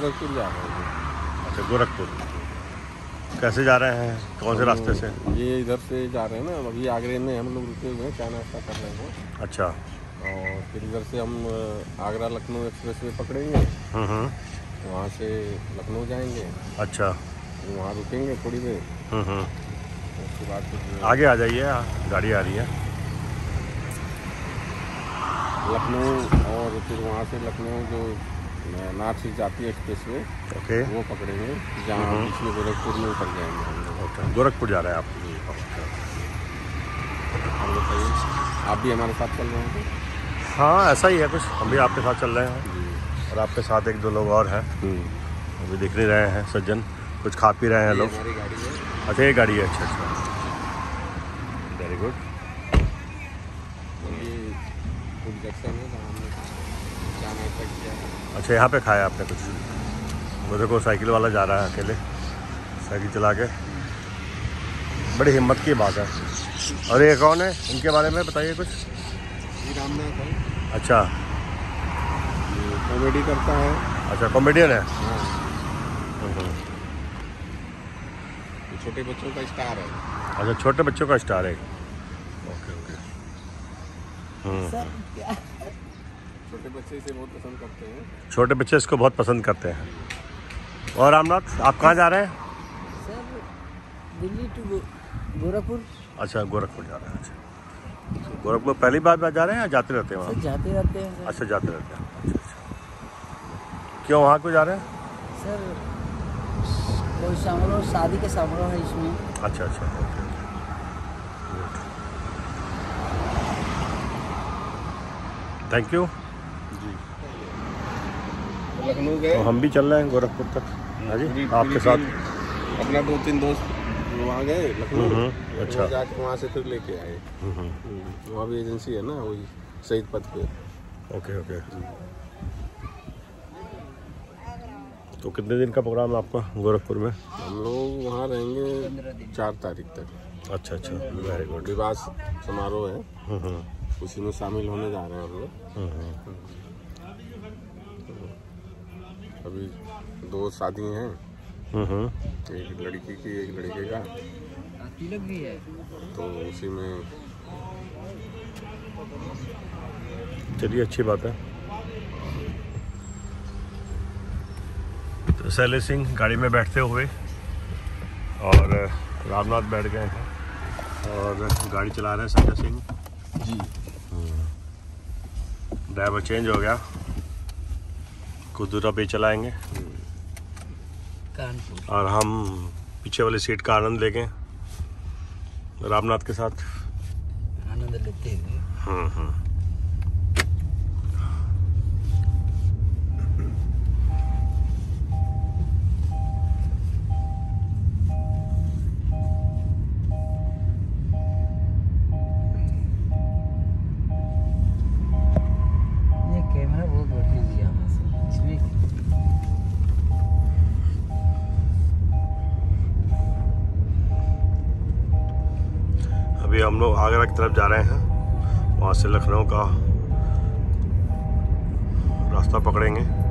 गोरखपुर जा रहे हैं। अच्छा, गोरखपुर। कैसे जा रहे हैं, कौन से रास्ते से? ये इधर से जा रहे हैं ना, अभी आगरे में हम लोग रुके हुए हैं, चाय नाश्ता कर रहे हैं। अच्छा। और फिर इधर से हम आगरा लखनऊ एक्सप्रेस वे पकड़ेंगे, वहाँ से लखनऊ जाएंगे। अच्छा। वहाँ रुकेंगे थोड़ी देर, उसके बाद फिर आगे आ जाइए, गाड़ी आ रही है। लखनऊ, और फिर वहाँ से लखनऊ जो नार्थ से जाती है एक्सप्रेस वे, ओके, वो पकड़ेंगे, जहाँ बीच में गोरखपुर में उतर जाएंगे हम लोग। ओके, गोरखपुर जा रहे हैं आप? हम बताइए, आप भी हमारे साथ चल रहे हैं? हाँ, ऐसा ही है कुछ, हम भी आपके साथ चल रहे हैं और आपके साथ एक दो लोग और हैं, अभी दिख नहीं रहे हैं सज्जन, कुछ खा पी रहे हैं लोग। हमारी गाड़ी है। अच्छा, ये गाड़ी है। अच्छा अच्छा, वेरी गुड। ये फूड जंक्शन है, जहाँ हमने चाय नाश्ता किया है। अच्छा, यहाँ पे खाया आपने कुछ? वो देखो साइकिल वाला जा रहा है अकेले, साइकिल चला के, बड़ी हिम्मत की बात है। और ये कौन है, इनके बारे में बताइए कुछ। रामनाथ है। अच्छा, कॉमेडी करता है। अच्छा, कॉमेडियन है। हाँ, छोटे बच्चों का स्टार है। अच्छा, छोटे बच्चों का स्टार है। Okay okay. छोटे बच्चे इसे बहुत पसंद करते हैं। छोटे बच्चे इसको बहुत पसंद करते हैं। और रामनाथ, आप कहाँ जा रहे हैं? Sir, Delhi to Gorakhpur. अच्छा, गोरखपुर जा रहे हैं। अच्छा, गोरखपुर पहली बार जा रहे हैं या जाते रहते हैं वहाँ? सर, जाते रहते हैं सर। अच्छा, जाते रहते हैं। अच्छा अच्छा, क्यों वहाँ को जा रहे हैं? सर, कोई समारोह, शादी का समारोह है इसमें। अच्छा अच्छा, okay. Thank you ji. Lucknow गए तो हम भी चल रहे हैं गोरखपुर तक। हाँ जी, आपके साथ अपना 2-3 दोस्त वहाँ गए लखनऊ। अच्छा, जाके वहाँ से फिर लेके आए। वहाँ भी एजेंसी है ना, वही शहीद पथ पे। Okay okay. तो कितने दिन का प्रोग्राम है आपका गोरखपुर में? हम लोग वहाँ रहेंगे 4 तारीख तक। अच्छा अच्छा, वेरी गुड। विवाह समारोह है, उसी में शामिल होने जा रहे हैं हम लोग। अभी 2 शादी हैं, एक लड़की की, एक लड़के का। तिलक भी है, तो उसी में। चलिए, अच्छी बात है। तो शैलेश सिंह गाड़ी में बैठते हुए और रामनाथ बैठ गए हैं और गाड़ी चला रहे हैं संजय सिंह जी। ड्राइवर चेंज हो गया, कुछ दूर पे चलाएंगे कानपुर, और हम पीछे वाली सीट का आनंद लेंगे रामनाथ के साथ, आनंद लेते हुए। ये कैमरा बहुत बढ़िया दिया है इसमें। अभी हम लोग आगरा की तरफ जा रहे हैं, वहाँ से लखनऊ का रास्ता पकड़ेंगे।